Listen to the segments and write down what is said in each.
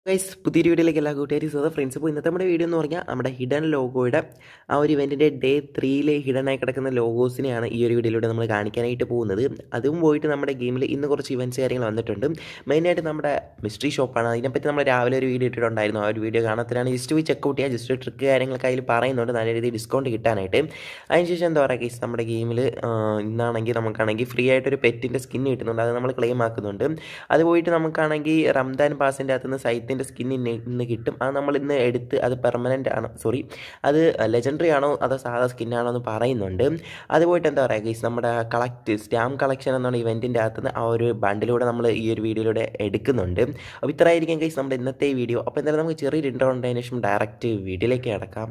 Guys പുതിയൊരു വീഡിയോയിലേക്ക് എല്ലാ കൂട്ടുകാരും ഫ്രണ്ട്സ്. ഇപ്പോൾ ഇന്നത്തെ നമ്മുടെ വീഡിയോ എന്ന് പറഞ്ഞാൽ നമ്മുടെ ഹിഡൻ ലോഗോയുടെ ആ ഒരു ഇവൻറ്റിൻ്റെ ഡേ 3 ഹിഡനായി കിടക്കുന്ന ലോഗോസിനെയാണ് ഈ ഒരു വീഡിയോയിലൂടെ നമ്മൾ കാണിക്കാനായിട്ട് പോകുന്നത്. അതും പോയിട്ട് നമ്മുടെ ഗെയിമിൽ ഇന്ന് കുറച്ച് ഇവൻറ്റ്സ് കാര്യങ്ങൾ വന്നിട്ടുണ്ട്. മെയിനായിട്ട് നമ്മുടെ മിസ്റ്ററി ഷോപ്പാണ്. അതിനെപ്പറ്റി നമ്മൾ രാവിലെ ഒരു വീഡിയോ ഇട്ടിട്ടുണ്ടായിരുന്നു. ആ ഒരു വീഡിയോ കാണാത്തതിനാണ് ജസ്റ്റ് പോയി ചെക്കൗട്ട് ചെയ്യുക. ജസ്റ്റ് ട്രിക്ക് കാര്യങ്ങളൊക്കെ അതിൽ പറയുന്നുണ്ട് നല്ല രീതിയിൽ ഡിസ്കൗണ്ട് കിട്ടാനായിട്ട്. അതിനുശേഷം എന്താ പറയുക ഗൈസ്, നമ്മുടെ ഗെയിമിൽ ഇന്നാണെങ്കിൽ നമുക്കാണെങ്കിൽ ഫ്രീ ആയിട്ടൊരു പെറ്റിൻ്റെ സ്കിൻ കിട്ടുന്നുണ്ട്. അത് നമ്മൾ ക്ലെയിം ആക്കുന്നുണ്ട്. അത് പോയിട്ട് നമുക്കാണെങ്കിൽ റംദാൻ പാസിൻ്റെ അകത്തുനിന്ന് സൈറ്റിൻ്റെ സ്കിൻ ഇന്ന് കിട്ടും. അത് നമ്മൾ ഇന്ന് എടുത്ത് അത് പെർമനൻ്റ് ആണോ അത് ലെജൻഡറി ആണോ അതോ സാധാ സ്കിന്നാണോ എന്ന് പറയുന്നുണ്ട്. അത് പോയിട്ട് എന്താ പറയുക ഗൈസ്, നമ്മുടെ സ്റ്റാമ്പ് കളക്ഷൻ എന്നാണ് ഇവൻറ്റിൻ്റെ അകത്തുനിന്ന് ആ ഒരു ബണ്ടിലൂടെ നമ്മൾ ഈ ഒരു വീഡിയോയിലൂടെ എടുക്കുന്നുണ്ട്. അപ്പോൾ ഇത്രയായിരിക്കും ഗൈസ് നമ്മുടെ ഇന്നത്തെ വീഡിയോ. അപ്പോൾ എന്തായാലും നമുക്ക് ചെറിയൊരു ഇൻട്രോ ഉണ്ടതിന് ശേഷം ഡയറക്റ്റ് വീഡിയോയിലേക്ക് കിടക്കാം.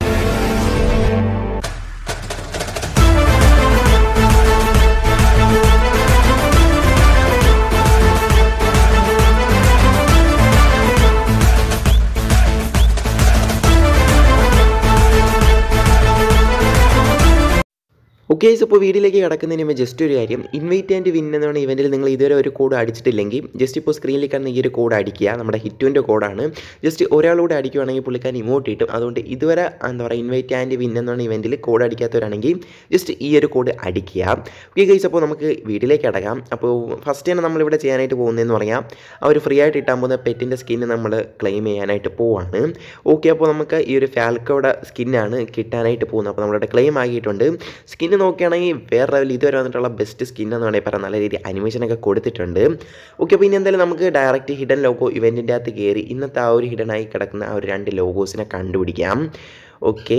ഓക്കെ ഗൈസ്, ഇപ്പോൾ വീഡിയോയിലേക്ക് കിടക്കുന്നതിന് മുമ്പ് ജസ്റ്റ് ഒരു കാര്യം, ഇൻവൈറ്റ് ആൻഡ് വിൻ എന്നാണ് ഇവൻറ്റിൽ നിങ്ങൾ ഇതുവരെ ഒരു കോഡ് അടിച്ചിട്ടില്ലെങ്കിൽ ജസ്റ്റ് ഇപ്പോൾ സ്ക്രീനിൽ കാണുന്ന ഈ ഒരു കോഡ് അടിക്കുക. നമ്മുടെ ഹിറ്റുവിൻ്റെ കോഡാണ്. ജസ്റ്റ് ഒരാളൂടെ അടിക്കുകയാണെങ്കിൽ പുള്ളിക്കാരൻ ഇമോട്ട് കിട്ടും. അതുകൊണ്ട് ഇതുവരെ എന്താ പറയുക ഇൻവൈറ്റ് ആൻഡ് വിൻ എന്നാണ് ഇവൻറ്റിൽ കോഡ് അടിക്കാത്തവരാണെങ്കിൽ ജസ്റ്റ് ഈ ഒരു കോഡ് അടിക്കുക. ഓക്കെ ഗൈസ്, അപ്പോൾ നമുക്ക് വീഡിയോയിലേക്ക് കിടക്കാം. അപ്പോൾ ഫസ്റ്റ് തന്നെ നമ്മളിവിടെ ചെയ്യാനായിട്ട് പോകുന്നതെന്ന് പറഞ്ഞാൽ ആ ഒരു ഫ്രീ ആയിട്ട് ഇട്ടാൻ പോകുന്ന പെറ്റിൻ്റെ സ്കിന്ന് നമ്മൾ ക്ലെയിം ചെയ്യാനായിട്ട് പോവാണ്. ഓക്കെ, അപ്പോൾ നമുക്ക് ഈ ഒരു ഫാൽക്കോയുടെ സ്കിന്നാണ് കിട്ടാനായിട്ട് പോകുന്നത്. അപ്പോൾ നമ്മളിവിടെ ക്ലെയിം ആക്കിയിട്ടുണ്ട്. സ്കിന്ന് നോക്കുകയാണെങ്കിൽ വേറെ ലെവൽ ഇതുവരെ വന്നിട്ടുള്ള ബെസ്റ്റ് സ്കിൻ എന്ന് വേണമെങ്കിൽ പറയാം. നല്ല രീതിയിൽ അനിമേഷനൊക്കെ കൊടുത്തിട്ടുണ്ട്. ഓക്കെ, അപ്പോൾ ഇനി എന്തായാലും നമുക്ക് ഡയറക്റ്റ് ഹിഡൻ ലോഗോ ഇവൻറ്റിൻ്റെ അകത്ത് കയറി ഇന്നത്തെ ആ ഒരു ഹിഡനായി കിടക്കുന്ന ആ ഒരു 2 ലോഗോസിനെ കണ്ടുപിടിക്കാം. ഓക്കെ,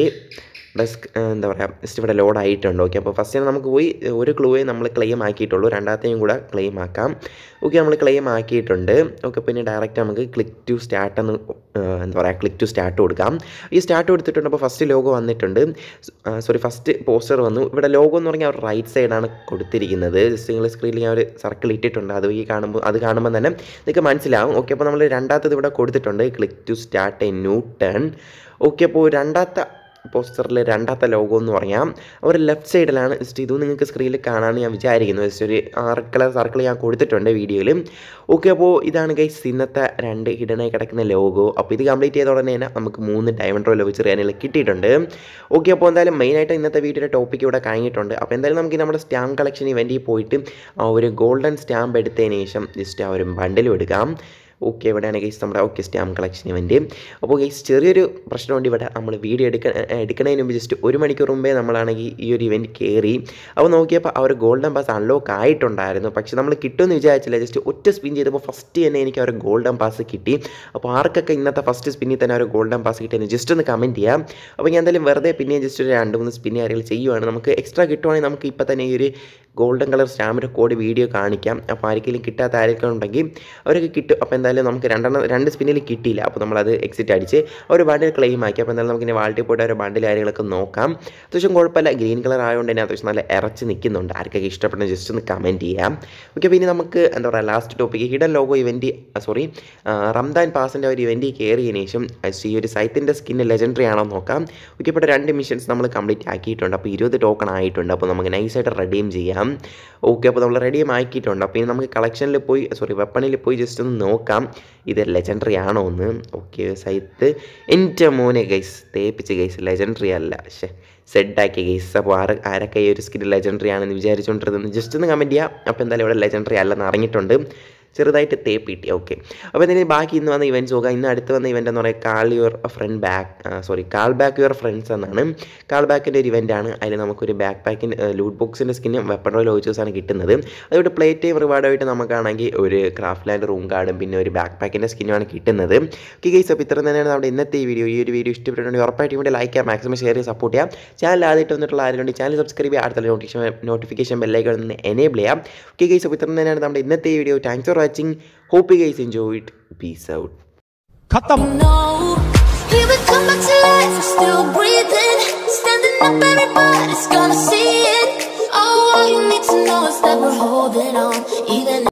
എന്താ പറയുക ജസ്റ്റ് ഇവിടെ ലോഡ് ആയിട്ടുണ്ട്. ഓക്കെ, അപ്പോൾ ഫസ്റ്റ് നമുക്ക് പോയി ഒരു ക്ലൂവേ നമ്മൾ ക്ലെയിം ആക്കിയിട്ടുള്ളൂ, രണ്ടാമത്തെയും കൂടെ ക്ലെയിം ആക്കാം. ഓക്കെ, നമ്മൾ ക്ലെയിം ആക്കിയിട്ടുണ്ട്. ഓക്കെ, പിന്നെ ഡയറക്റ്റ് നമുക്ക് ക്ലിക്ക് ടു സ്റ്റാർട്ട് എന്ന് എന്താ പറയുക ക്ലിക്ക് ടു സ്റ്റാർട്ട് കൊടുക്കാം. ഈ സ്റ്റാർട്ട് കൊടുത്തിട്ടുണ്ട്. അപ്പോൾ ഫസ്റ്റ് ലോഗോ വന്നിട്ടുണ്ട്. ഫസ്റ്റ് പോസ്റ്റർ വന്നു. ഇവിടെ ലോഗോ എന്ന് പറഞ്ഞാൽ അവർ റൈറ്റ് സൈഡാണ് കൊടുത്തിരിക്കുന്നത്. ജസ്റ്റ് നിങ്ങൾ സ്ക്രീനിൽ ഞാൻ ഒരു സർക്കിൾ ഇട്ടിട്ടുണ്ട്. അത് കാണുമ്പോൾ തന്നെ നിങ്ങൾക്ക് മനസ്സിലാവും. ഓക്കെ, അപ്പോൾ നമ്മൾ രണ്ടാമത്തത് ഇവിടെ കൊടുത്തിട്ടുണ്ട്, click to start a new turn. Okay, അപ്പോൾ രണ്ടാമത്തെ പോസ്റ്ററിൽ രണ്ടാമത്തെ ലോഗോ എന്ന് പറഞ്ഞാൽ അവർ ലെഫ്റ്റ് സൈഡിലാണ്. ജസ്റ്റ് ഇതും നിങ്ങൾക്ക് സ്ക്രീനിൽ കാണാമെന്ന് ഞാൻ വിചാരിക്കുന്നു. ജസ്റ്റ് ഒരു റെഡ് കളർ സർക്കിൾ ഞാൻ കൊടുത്തിട്ടുണ്ട് വീഡിയോയിൽ. ഓക്കെ, അപ്പോൾ ഇതാണ് ഗൈസ് ഇന്നത്തെ 2 ഹിഡനായി കിടക്കുന്ന ലോഗോ. അപ്പോൾ ഇത് കംപ്ലീറ്റ് ചെയ്ത ഉടനെ തന്നെ നമുക്ക് 3 ഡയമണ്ട് റോൾ വെച്ച് റിയാനിൽ കിട്ടിയിട്ടുണ്ട്. ഓക്കെ, അപ്പോൾ എന്തായാലും മെയിനായിട്ട് ഇന്നത്തെ വീഡിയോയുടെ ടോപ്പിക്ക് ഇവിടെ കഴിഞ്ഞിട്ടുണ്ട്. അപ്പോൾ എന്തായാലും നമുക്ക് നമ്മുടെ സ്റ്റാമ്പ് കളക്ഷൻ ഇവൻറ്റിൽ പോയിട്ട് ആ ഒരു ഗോൾഡൻ സ്റ്റാമ്പ് എടുത്തതിന് ശേഷം ജസ്റ്റ് ആ ഒരു ബണ്ടിലും എടുക്കാം. ഓക്കെ, ഇവിടെയാണ് ഗൈസ് നമ്മുടെ സ്റ്റാമ്പ് കളക്ഷൻ ഇവൻറ്റ്. അപ്പോൾ ഗൈസ് ചെറിയൊരു പ്രശ്നമുണ്ട് ഇവിടെ. നമ്മൾ വീഡിയോ എടുക്കുന്നതിന് മുമ്പ് ജസ്റ്റ് 1 മണിക്കൂർ മുമ്പേ നമ്മളാണെങ്കിൽ ഈ ഒരു ഇവൻറ്റ് കയറി. അപ്പോൾ നോക്കിയപ്പോൾ ആ ഒരു ഗോൾഡൻ പാസ് അൺലോക്ക് ആയിട്ടുണ്ടായിരുന്നു. പക്ഷേ നമ്മൾ കിട്ടുമെന്ന് വിചാരിച്ചില്ല. ജസ്റ്റ് ഒറ്റ സ്പിൻ ചെയ്തപ്പോൾ ഫസ്റ്റ് തന്നെ എനിക്ക് ആ ഒരു ഗോൾഡൻ പാസ് കിട്ടി. അപ്പോൾ ആർക്കൊക്കെ ഇന്നത്തെ ഫസ്റ്റ് സ്പിന്നിൽ തന്നെ ആ ഒരു ഗോൾഡൻ പാസ് കിട്ടിയെന്ന് ജസ്റ്റ് ഒന്ന് കമൻറ്റ് ചെയ്യാം. അപ്പോൾ ഞാൻ എന്തായാലും വെറുതെ പിന്നെ ജസ്റ്റ് ഒരു 2-3 സ്പിൻ കാര്യങ്ങൾ ചെയ്യുവാണ്. നമുക്ക് എക്സ്ട്രാ കിട്ടുവാണെങ്കിൽ നമുക്ക് ഇപ്പോൾ തന്നെ ഈ ഒരു ഗോൾഡൻ കളർ സ്റ്റാമ്പിൻ്റെ കോഡ് വീഡിയോ കാണിക്കാം. അപ്പോൾ ആർക്കെങ്കിലും കിട്ടാത്ത ആരെങ്കിലും ഉണ്ടെങ്കിൽ അവർക്ക് കിട്ടും. അപ്പോൾ എന്തായാലും നമുക്ക് 2 സ്പിന്നിൽ കിട്ടിയില്ല. അപ്പോൾ നമ്മളത് എക്സിറ്റ് അടിച്ച് ഒരു ബണ്ടിൽ ക്ലെയിം ആക്കി. അപ്പോൾ എന്തായാലും നമുക്ക് ഇനി വാൾട്ടിൽ പോയിട്ട് ഒരു ബണ്ടിൽ കാര്യങ്ങളൊക്കെ നോക്കാം. അത്യാവശ്യം കുഴപ്പമില്ല. ഗ്രീൻ കളർ ആയതുകൊണ്ട് തന്നെ അത്യാവശ്യം നല്ല ഇറച്ച് നിൽക്കുന്നുണ്ട്. ആർക്കൊക്കെ ഇഷ്ടപ്പെടുന്ന ജസ്റ്റ് ഒന്ന് കമൻറ്റ് ചെയ്യാം. ഓക്കെ, പിന്നെ നമുക്ക് എന്താ പറയുക last topic hidden logo event Ramadan പാസിൻ്റെ ഒരു ഇവൻറ്റിൽ കയറിയതിനു ശേഷം ഈ ഒരു സൈറ്റിൻ്റെ സ്കിന്ന് ലെജൻഡറി ആണോ നോക്കാം. ഓക്കെ, ഇപ്പോൾ 2 മിഷൻസ് നമ്മൾ കംപ്ലീറ്റ് ആക്കിയിട്ടുണ്ട്. അപ്പോൾ 20 ടോക്കൺ ആയിട്ടുണ്ട്. അപ്പോൾ നമുക്ക് നൈസായിട്ട് റെഡീം ചെയ്യാം. ഓക്കെ, അപ്പോൾ നമ്മൾ റെഡീം ആക്കിയിട്ടുണ്ട്. അപ്പോൾ ഇനി നമുക്ക് കളക്ഷനിൽ പോയി വെപ്പണിൽ പോയി ജസ്റ്റ് ഒന്ന് നോക്കാം ഇത് ലെജൻഡറി ആണോ എന്ന്. ഓക്കെ, സൈറ്റ് എൻ്റെ മോനെ ഗൈസ് തേപ്പിച്ച് ഗൈസ് ലെജൻഡറി അല്ല, സെഡാക്കി ഗൈസ്. അപ്പോൾ ആരൊക്കെ ഈ ഒരു സ്കിൻ ലെജൻഡറി ആണെന്ന് വിചാരിച്ചുകൊണ്ടിരുന്നത് ജസ്റ്റ് ഒന്ന് കമൻറ്റ് ചെയ്യാം. അപ്പോൾ എന്തായാലും ഇവിടെ ലെജൻഡറി അല്ലെന്ന് അറിഞ്ഞിട്ടുണ്ട്. ചെറുതായിട്ട് തേപ്പ് കിട്ടി. ഓക്കെ, അപ്പോൾ എന്തായാലും ബാക്കി ഇന്ന് വന്ന ഇവൻറ്റ്സ് നോക്കാം. ഇന്ന് അടുത്ത് വന്ന ഇവൻ്റ് എന്ന് പറയുക കാൾ ബാക്ക് യുവർ ഫ്രണ്ട്സ് എന്നാണ്. കാൾ ബാക്കിൻ്റെ ഒരു ഇവൻ്റാണ്. അതിൽ നമുക്കൊരു ബാക്ക് പാക്കിൻ്റെ ലൂട്ട് ബോക്സിൻ്റെ സ്കിന്നും വെപ്പൺ റോയൽ ഓച്ചേഴ്സാണ് കിട്ടുന്നത്. അതുകൊണ്ട് പ്ലേ ടൈം റിവാർഡായിട്ട് നമുക്കാണെങ്കിൽ ഒരു ക്രാഫ്റ്റ് ലാൻഡ് റൂം കാർഡും പിന്നെ ഒരു ബാക്ക് പാക്കിൻ്റെ സ്കിന്നുമാണ് കിട്ടുന്നത്. ഓക്കെ ഗൈസ്, അപ്പോൾ ഇത്ര തന്നെയാണ് നമ്മുടെ ഇന്നത്തെ ഈ വീഡിയോ. ഈ ഒരു വീഡിയോ ഇഷ്ടപ്പെട്ടിട്ടുണ്ടെങ്കിൽ ഉറപ്പായിട്ടും ഇവിടെ ലൈക്ക് ചെയ്യാം, മാക്സിമം ഷെയർ ചെയ്ത് സപ്പോർട്ട് ചെയ്യാം. ചാനൽ ആദ്യമായിട്ട് വന്നിട്ടുള്ള ആരെങ്കിലും ചാനൽ സബ്സ്ക്രൈബ് ചെയ്യുക, അടുത്തുള്ള നോട്ടിഫിക്കേഷൻ ബെല്ലൈക്കൺ ഒന്ന് എനേബിൾ ചെയ്യാം. ഓക്കെ ഗൈസ്, അപ്പോൾ ഇത്ര തന്നെയാണ് നമ്മുടെ ഇന്നത്തെ ഈ video. Thanks for watching. Hope you guys enjoyed. Peace out. Khatam. Here we come back to life. We're still breathing. Standing up, everybody's gonna see it. All you need to know is that we're holding on. Even